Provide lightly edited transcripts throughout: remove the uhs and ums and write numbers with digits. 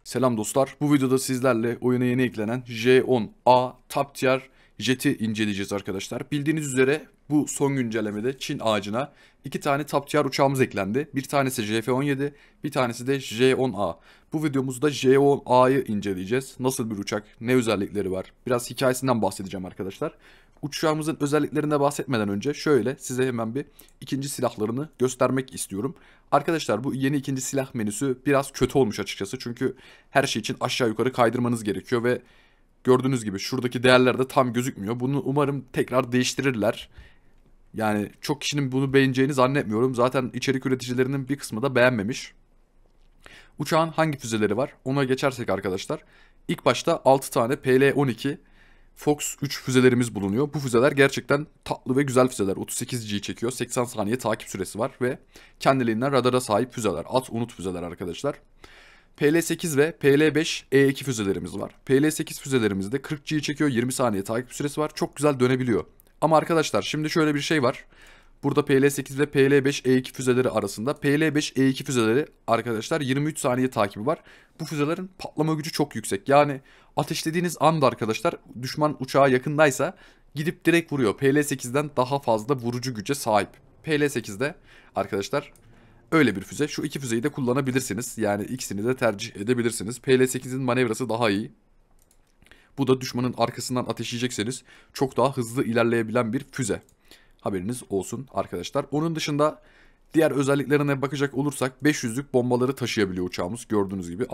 Selam dostlar. Bu videoda sizlerle oyuna yeni eklenen J10A Top Tier Jet'i inceleyeceğiz arkadaşlar. Bildiğiniz üzere bu son güncellemede Çin ağacına iki tane Top Tier uçağımız eklendi. Bir tanesi JF-17, bir tanesi de J10A. Bu videomuzda J10A'yı inceleyeceğiz. Nasıl bir uçak, ne özellikleri var? Biraz hikayesinden bahsedeceğim arkadaşlar. Uçağımızın özelliklerine bahsetmeden önce şöyle size hemen bir ikinci silahlarını göstermek istiyorum. Arkadaşlar bu yeni ikinci silah menüsü biraz kötü olmuş açıkçası. Çünkü her şey için aşağı yukarı kaydırmanız gerekiyor ve gördüğünüz gibi şuradaki değerler de tam gözükmüyor. Bunu umarım tekrar değiştirirler. Yani çok kişinin bunu beğeneceğini zannetmiyorum. Zaten içerik üreticilerinin bir kısmı da beğenmemiş. Uçağın hangi füzeleri var? Ona geçersek arkadaşlar. İlk başta 6 tane PL-12 Fox 3 füzelerimiz bulunuyor. Bu füzeler gerçekten tatlı ve güzel füzeler. 38G çekiyor. 80 saniye takip süresi var ve kendiliğinden radara sahip füzeler. At unut füzeler arkadaşlar. PL8 ve PL5 E2 füzelerimiz var. PL8 füzelerimizde 40G çekiyor. 20 saniye takip süresi var. Çok güzel dönebiliyor. Ama arkadaşlar şimdi şöyle bir şey var. Burada PL8 ve PL5 E2 füzeleri arasında PL5 E2 füzeleri arkadaşlar 23 saniye takibi var. Bu füzelerin patlama gücü çok yüksek. Yani ateşlediğiniz anda arkadaşlar düşman uçağa yakındaysa gidip direkt vuruyor. PL8'den daha fazla vurucu güce sahip. PL8'de arkadaşlar öyle bir füze. Şu iki füzeyi de kullanabilirsiniz. Yani ikisini de tercih edebilirsiniz. PL8'in manevrası daha iyi. Bu da düşmanın arkasından ateşleyecekseniz çok daha hızlı ilerleyebilen bir füze. Haberiniz olsun arkadaşlar. Onun dışında diğer özelliklerine bakacak olursak 500'lük bombaları taşıyabiliyor uçağımız. Gördüğünüz gibi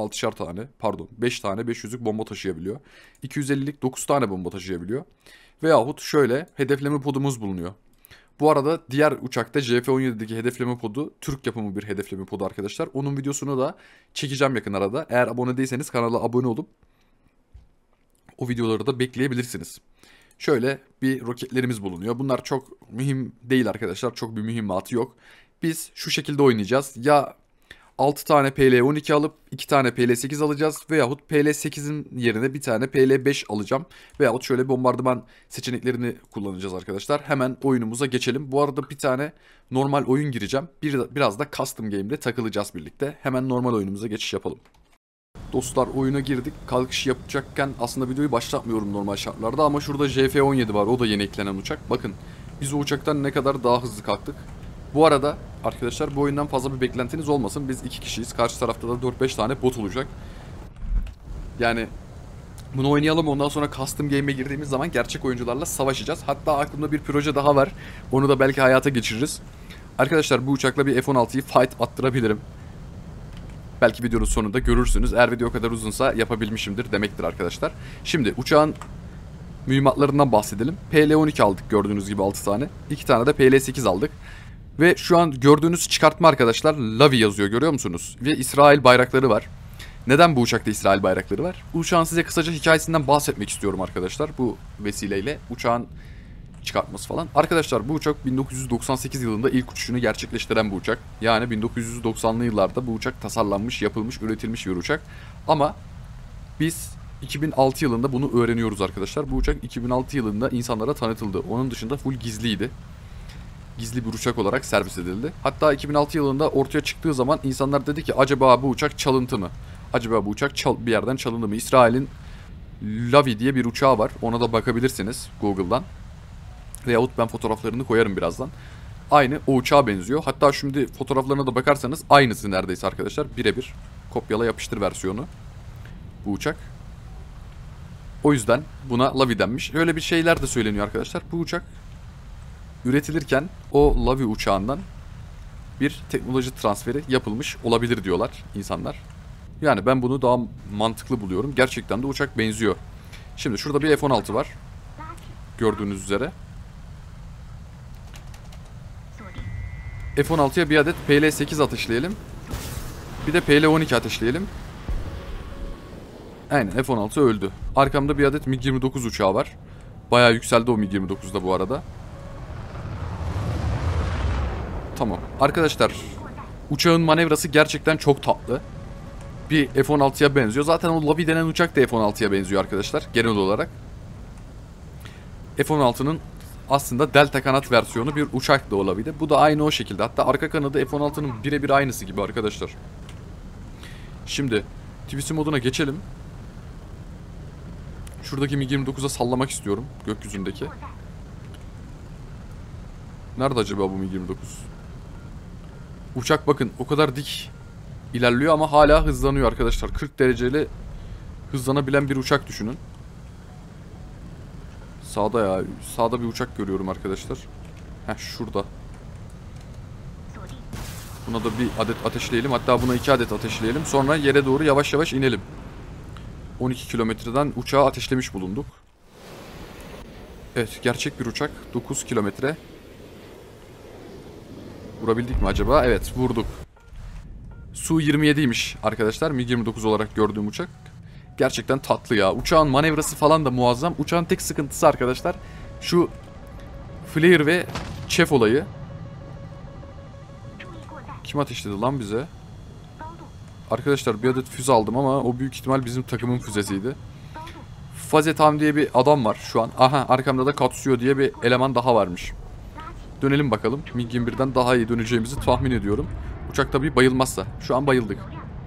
5 tane 500'lük bomba taşıyabiliyor. 250'lik 9 tane bomba taşıyabiliyor. Veyahut şöyle hedefleme podumuz bulunuyor. Bu arada diğer uçakta JF-17'deki hedefleme podu Türk yapımı bir hedefleme podu arkadaşlar. Onun videosunu da çekeceğim yakın arada. Eğer abone değilseniz kanala abone olup o videoları da bekleyebilirsiniz. Şöyle bir roketlerimiz bulunuyor. Bunlar çok mühim değil arkadaşlar. Çok bir mühimmatı yok. Biz şu şekilde oynayacağız. Ya 6 tane PL-12 alıp 2 tane PL-8 alacağız. Veyahut PL-8'in yerine bir tane PL-5 alacağım. Veyahut şöyle bombardıman seçeneklerini kullanacağız arkadaşlar. Hemen oyunumuza geçelim. Bu arada bir tane normal oyun gireceğim. Biraz da custom game'de takılacağız birlikte. Hemen normal oyunumuza geçiş yapalım. Dostlar oyuna girdik. Kalkış yapacakken aslında videoyu başlatmıyorum normal şartlarda ama şurada JF-17 var. O da yeni eklenen uçak. Bakın biz o uçaktan ne kadar daha hızlı kalktık. Bu arada arkadaşlar bu oyundan fazla bir beklentiniz olmasın. Biz 2 kişiyiz. Karşı tarafta da 4-5 tane bot olacak. Yani bunu oynayalım, ondan sonra custom game'e girdiğimiz zaman gerçek oyuncularla savaşacağız. Hatta aklımda bir proje daha var. Onu da belki hayata geçiririz. Arkadaşlar bu uçakla bir F-16'yı fight attırabilirim. Belki videonun sonunda görürsünüz. Eğer video o kadar uzunsa yapabilmişimdir demektir arkadaşlar. Şimdi uçağın mühimmatlarından bahsedelim. PL-12 aldık gördüğünüz gibi 6 tane. 2 tane de PL-8 aldık. Ve şu an gördüğünüz çıkartma arkadaşlar Lavi yazıyor, görüyor musunuz? Ve İsrail bayrakları var. Neden bu uçakta İsrail bayrakları var? Bu uçağın size kısaca hikayesinden bahsetmek istiyorum arkadaşlar. Bu vesileyle uçağın çıkartması falan. Arkadaşlar bu uçak 1998 yılında ilk uçuşunu gerçekleştiren bir uçak. Yani 1990'lı yıllarda bu uçak tasarlanmış, yapılmış, üretilmiş bir uçak. Ama biz 2006 yılında bunu öğreniyoruz arkadaşlar. Bu uçak 2006 yılında insanlara tanıtıldı. Onun dışında full gizliydi. Gizli bir uçak olarak servis edildi. Hatta 2006 yılında ortaya çıktığı zaman insanlar dedi ki acaba bu uçak çalıntı mı? Acaba bu uçak bir yerden çalındı mı? İsrail'in Lavi diye bir uçağı var. Ona da bakabilirsiniz Google'dan. Veyahut ben fotoğraflarını koyarım birazdan. Aynı o uçağa benziyor. Hatta şimdi fotoğraflarına da bakarsanız aynısı neredeyse arkadaşlar. Birebir kopyala yapıştır versiyonu bu uçak. O yüzden buna Lavi denmiş. Öyle bir şeyler de söyleniyor arkadaşlar. Bu uçak üretilirken o Lavi uçağından bir teknoloji transferi yapılmış olabilir diyorlar insanlar. Yani ben bunu daha mantıklı buluyorum. Gerçekten de uçak benziyor. Şimdi şurada bir F-16 var. Gördüğünüz üzere. F-16'ya bir adet PL-8 ateşleyelim. Bir de PL-12 ateşleyelim. Aynen F-16 öldü. Arkamda bir adet MiG-29 uçağı var. Bayağı yükseldi o MiG-29'da bu arada. Tamam. Arkadaşlar uçağın manevrası gerçekten çok tatlı. Bir F-16'ya benziyor. Zaten o Lavi denen uçak da F-16'ya benziyor arkadaşlar genel olarak. F-16'nın aslında delta kanat versiyonu bir uçak da olabilir. Bu da aynı o şekilde. Hatta arka kanadı F-16'nın birebir aynısı gibi arkadaşlar. Şimdi TVC moduna geçelim. Şuradaki MiG-29'a sallamak istiyorum. Gökyüzündeki. Nerede acaba bu MiG-29? Uçak bakın o kadar dik ilerliyor ama hala hızlanıyor arkadaşlar. 40 dereceyle hızlanabilen bir uçak düşünün. Sağda ya. Sağda bir uçak görüyorum arkadaşlar. Heh şurada. Buna da bir adet ateşleyelim. Hatta buna 2 adet ateşleyelim. Sonra yere doğru yavaş yavaş inelim. 12 kilometreden uçağı ateşlemiş bulunduk. Evet gerçek bir uçak. 9 kilometre. Vurabildik mi acaba? Evet vurduk. Su-27'ymiş arkadaşlar. MiG-29 olarak gördüğüm uçak. Gerçekten tatlı ya. Uçağın manevrası falan da muazzam. Uçağın tek sıkıntısı arkadaşlar şu flare ve chef olayı. Kim ateşledi lan bize? Arkadaşlar bir adet füze aldım ama o büyük ihtimal bizim takımın füzesiydi. Fazetam diye bir adam var şu an. Aha arkamda da Katsuyo diye bir eleman daha varmış. Dönelim bakalım. MiG-21'den daha iyi döneceğimizi tahmin ediyorum. Uçak tabii bayılmazsa. Şu an bayıldık.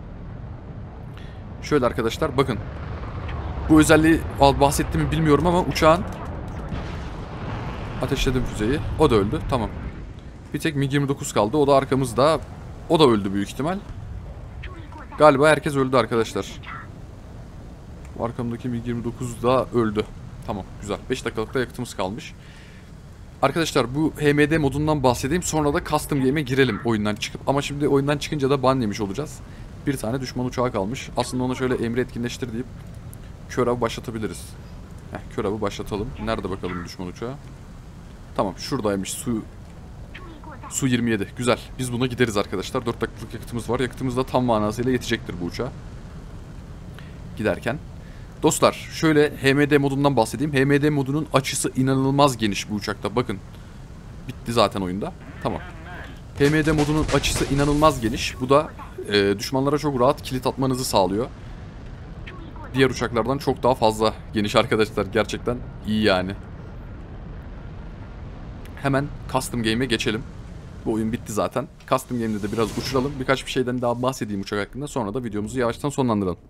Şöyle arkadaşlar bakın. Bu özelliği bahsettim mi bilmiyorum ama uçağın ateşledim füzeyi. O da öldü. Tamam. Bir tek MiG-29 kaldı. O da arkamızda. O da öldü büyük ihtimal. Galiba herkes öldü arkadaşlar. Bu arkamdaki MiG-29 da öldü. Tamam güzel. 5 dakikalıkta yakıtımız kalmış. Arkadaşlar bu HMD modundan bahsedeyim. Sonra da Custom Game'e girelim oyundan çıkıp. Ama şimdi oyundan çıkınca da ban yemiş olacağız. Bir tane düşman uçağı kalmış. Aslında ona şöyle emri etkinleştir deyip kör avı başlatabiliriz. Kör avı başlatalım. Nerede bakalım düşman uçağı? Tamam şuradaymış. Su-27. Güzel. Biz buna gideriz arkadaşlar. 4 dakikalık yakıtımız var. Yakıtımız da tam manasıyla yetecektir bu uçağa. Giderken. Dostlar şöyle HMD modundan bahsedeyim. HMD modunun açısı inanılmaz geniş bu uçakta. Bakın. Bitti zaten oyunda. Tamam. HMD modunun açısı inanılmaz geniş. Bu da düşmanlara çok rahat kilit atmanızı sağlıyor. Diğer uçaklardan çok daha fazla geniş arkadaşlar. Gerçekten iyi yani. Hemen Custom Game'e geçelim. Bu oyun bitti zaten. Custom Game'de de biraz uçuralım. Birkaç bir şeyden daha bahsedeyim uçak hakkında. Sonra da videomuzu yavaştan sonlandıralım.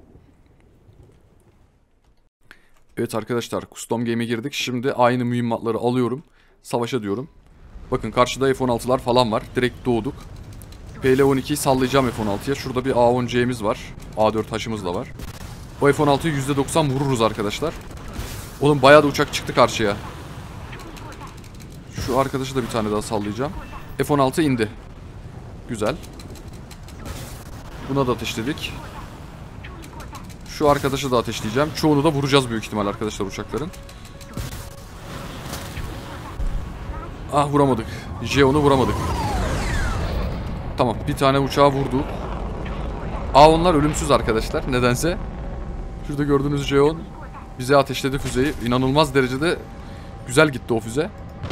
Evet arkadaşlar Custom Game'e girdik. Şimdi aynı mühimmatları alıyorum. Savaşa diyorum. Bakın karşıda F-16'lar falan var. Direkt doğduk. PL-12'yi sallayacağım F-16'ya. Şurada bir A-10C'miz var. A-4H'ımız da var. O F-16'yı %90 vururuz arkadaşlar. Oğlum bayağı da uçak çıktı karşıya. Şu arkadaşı da bir tane daha sallayacağım. F-16 indi. Güzel. Buna da ateşledik. Şu arkadaşı da ateşleyeceğim. Çoğunu da vuracağız büyük ihtimal arkadaşlar uçakların. Ah vuramadık. J-10'u vuramadık. Tamam bir tane uçağı vurdu. A-10'lar ölümsüz arkadaşlar nedense. Şurada gördüğünüz J-10 bize ateşledi füzeyi. İnanılmaz derecede güzel gitti o füze.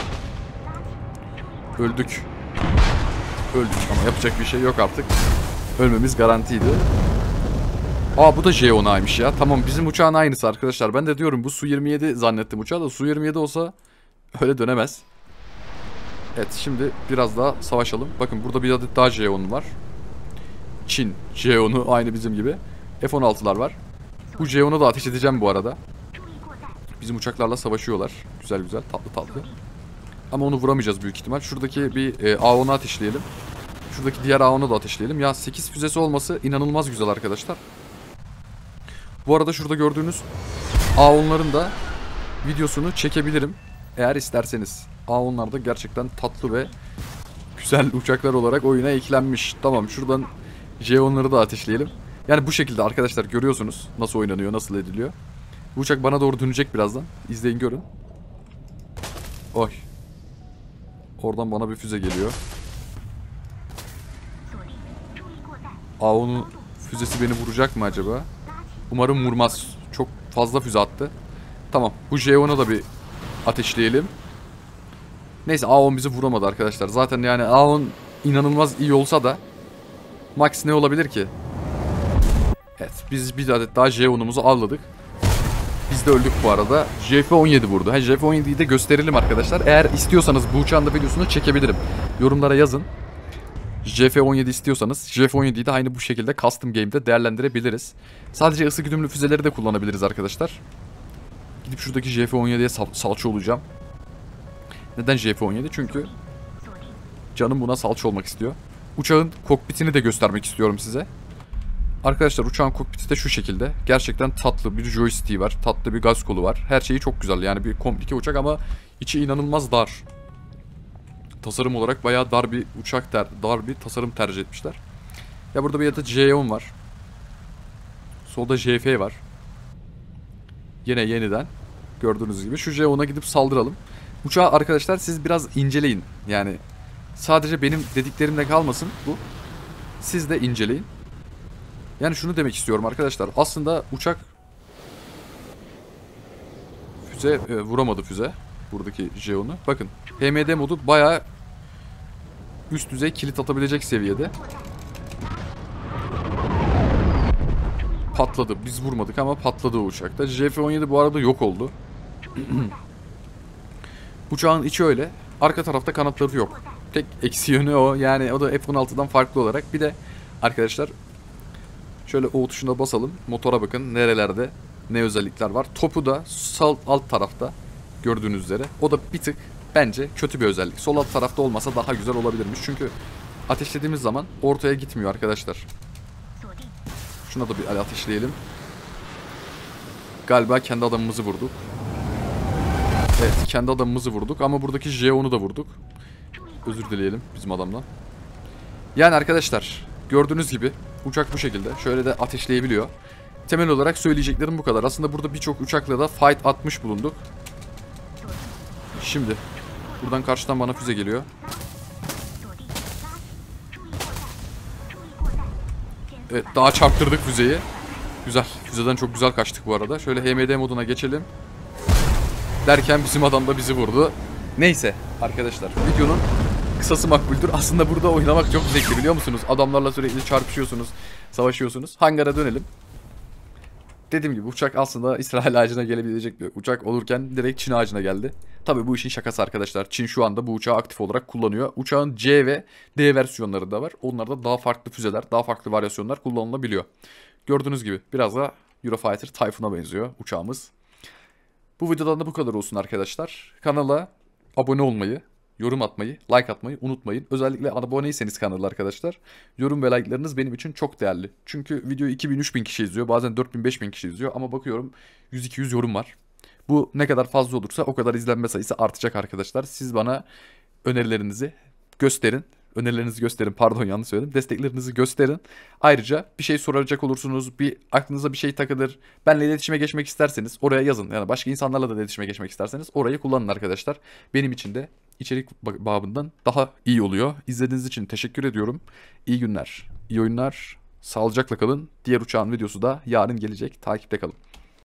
Öldük. Öldük ama yapacak bir şey yok artık. Ölmemiz garantiydi. Aa bu da J-10'aymış ya. Tamam bizim uçağın aynısı arkadaşlar. Ben de diyorum bu Su-27 zannettim uçağı da Su-27 olsa öyle dönemez. Evet şimdi biraz daha savaşalım. Bakın burada bir adet daha J-10 var. Çin J-10'u aynı bizim gibi. F-16'lar var. Bu J-10'u da ateş edeceğim bu arada. Bizim uçaklarla savaşıyorlar. Güzel güzel tatlı tatlı. Ama onu vuramayacağız büyük ihtimal. Şuradaki bir A-10'u ateşleyelim. Şuradaki diğer A-10'u da ateşleyelim. Ya 8 füzesi olması inanılmaz güzel arkadaşlar. Bu arada şurada gördüğünüz A-10'ların da videosunu çekebilirim. Eğer isterseniz. A-10'lar da gerçekten tatlı ve güzel uçaklar olarak oyuna eklenmiş. Tamam şuradan J-10'ları da ateşleyelim. Yani bu şekilde arkadaşlar görüyorsunuz nasıl oynanıyor, nasıl ediliyor. Bu uçak bana doğru dönecek birazdan. İzleyin görün. Oy. Oradan bana bir füze geliyor. A-10'un füzesi beni vuracak mı acaba? Umarım vurmaz. Çok fazla füze attı. Tamam. Bu J-10'a da bir ateşleyelim. Neyse A-10 bizi vuramadı arkadaşlar. Zaten yani A-10 inanılmaz iyi olsa da max ne olabilir ki? Evet. Biz bir adet daha J-10'umuzu avladık. Biz de öldük bu arada. JF-17 vurdu. JF-17'yi de gösterelim arkadaşlar. Eğer istiyorsanız bu uçağın da videosunu çekebilirim. Yorumlara yazın. JF-17 istiyorsanız JF-17'yi de aynı bu şekilde custom game'de değerlendirebiliriz. Sadece ısı güdümlü füzeleri de kullanabiliriz arkadaşlar. Gidip şuradaki JF-17'ye salça olacağım. Neden JF-17? Çünkü canım buna salça olmak istiyor. Uçağın kokpitini de göstermek istiyorum size. Arkadaşlar uçağın kokpiti de şu şekilde. Gerçekten tatlı bir joystick'i var. Tatlı bir gaz kolu var. Her şeyi çok güzel. Yani bir komplike uçak ama içi inanılmaz dar. Tasarım olarak bayağı dar bir uçak, dar bir tasarım tercih etmişler. Ya burada bir adet J10 var. Solda JF var. Yine yeniden gördüğünüz gibi şu J10'a gidip saldıralım. Uçağı arkadaşlar siz biraz inceleyin. Yani sadece benim dediklerimle kalmasın bu. Siz de inceleyin. Yani şunu demek istiyorum arkadaşlar. Aslında uçak füze vuramadı füze. Buradaki J10'u. Bakın HMD modu bayağı üst düzey kilit atabilecek seviyede. Patladı. Biz vurmadık ama patladı o uçakta. JF-17 bu arada yok oldu. Uçağın içi öyle. Arka tarafta kanatları yok. Tek eksi yönü o. Yani o da F-16'dan farklı olarak. Bir de arkadaşlar şöyle O tuşuna basalım. Motora bakın nerelerde ne özellikler var. Topu da sol alt tarafta gördüğünüz üzere. O da bir tık bence kötü bir özellik. Sol alt tarafta olmasa daha güzel olabilirmiş. Çünkü ateşlediğimiz zaman ortaya gitmiyor arkadaşlar. Şuna da bir ateşleyelim. Galiba kendi adamımızı vurduk. Evet, kendi adamımızı vurduk ama buradaki J10'u da vurduk. Özür dileyelim bizim adamdan. Yani arkadaşlar gördüğünüz gibi uçak bu şekilde. Şöyle de ateşleyebiliyor. Temel olarak söyleyeceklerim bu kadar. Aslında burada birçok uçakla da fight atmış bulunduk. Şimdi buradan karşıdan bana füze geliyor. Evet, daha çarptırdık füzeyi. Güzel. Füzeden çok güzel kaçtık bu arada. Şöyle HMD moduna geçelim. Derken bizim adam da bizi vurdu. Neyse arkadaşlar, videonun kısası makbuldür. Aslında burada oynamak çok zevkli, biliyor musunuz? Adamlarla sürekli çarpışıyorsunuz, savaşıyorsunuz. Hangara dönelim. Dediğim gibi uçak aslında İsrail ağacına gelebilecek bir uçak olurken direkt Çin ağacına geldi. Tabii bu işin şakası arkadaşlar. Çin şu anda bu uçağı aktif olarak kullanıyor. Uçağın C ve D versiyonları da var. Onlarda daha farklı füzeler, daha farklı varyasyonlar kullanılabiliyor. Gördüğünüz gibi biraz da Eurofighter Typhoon'a benziyor uçağımız. Bu videodan da bu kadar olsun arkadaşlar. Kanala abone olmayı, yorum atmayı, like atmayı unutmayın. Özellikle aboneyseniz kanala arkadaşlar, yorum ve like'larınız benim için çok değerli. Çünkü videoyu 2000-3000 kişi izliyor, bazen 4000-5000 kişi izliyor ama bakıyorum 100-200 yorum var. Bu ne kadar fazla olursa o kadar izlenme sayısı artacak arkadaşlar. Siz bana önerilerinizi gösterin. Önerilerinizi gösterin, pardon yanlış söyledim. Desteklerinizi gösterin. Ayrıca bir şey soracak olursunuz, bir aklınıza bir şey takılır. Benle iletişime geçmek isterseniz oraya yazın. Yani başka insanlarla da iletişime geçmek isterseniz orayı kullanın arkadaşlar. Benim için de içerik babından daha iyi oluyor. İzlediğiniz için teşekkür ediyorum. İyi günler, iyi oyunlar. Sağlıcakla kalın. Diğer uçağın videosu da yarın gelecek. Takipte kalın.